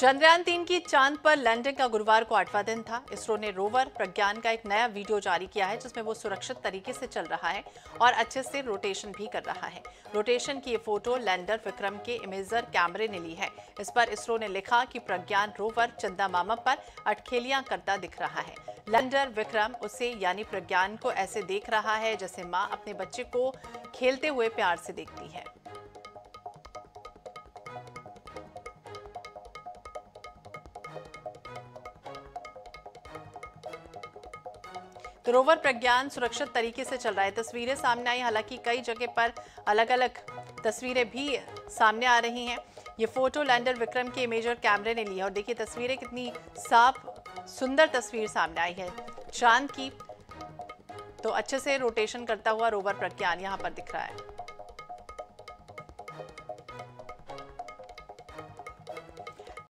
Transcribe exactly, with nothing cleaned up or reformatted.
चंद्रयान तीन की चांद पर लैंडिंग का गुरुवार को आठवां दिन था। इसरो ने रोवर प्रज्ञान का एक नया वीडियो जारी किया है जिसमें वो सुरक्षित तरीके से चल रहा है और अच्छे से रोटेशन भी कर रहा है। रोटेशन की ये फोटो लैंडर विक्रम के इमेजर कैमरे ने ली है। इस पर इसरो ने लिखा कि प्रज्ञान रोवर चंदा मामा पर अटखेलियां करता दिख रहा है। लैंडर विक्रम उसे यानी प्रज्ञान को ऐसे देख रहा है जैसे माँ अपने बच्चे को खेलते हुए प्यार से देखती है। तो रोवर प्रज्ञान सुरक्षित तरीके से चल रहा है। तस्वीरें सामने आई, हालांकि कई जगह पर अलग अलग तस्वीरें भी सामने आ रही हैं। ये फोटो लैंडर विक्रम के इमेजर कैमरे ने ली है और देखिए तस्वीरें कितनी साफ सुंदर तस्वीर सामने आई है चांद की। तो अच्छे से रोटेशन करता हुआ रोवर प्रज्ञान यहां पर दिख रहा है।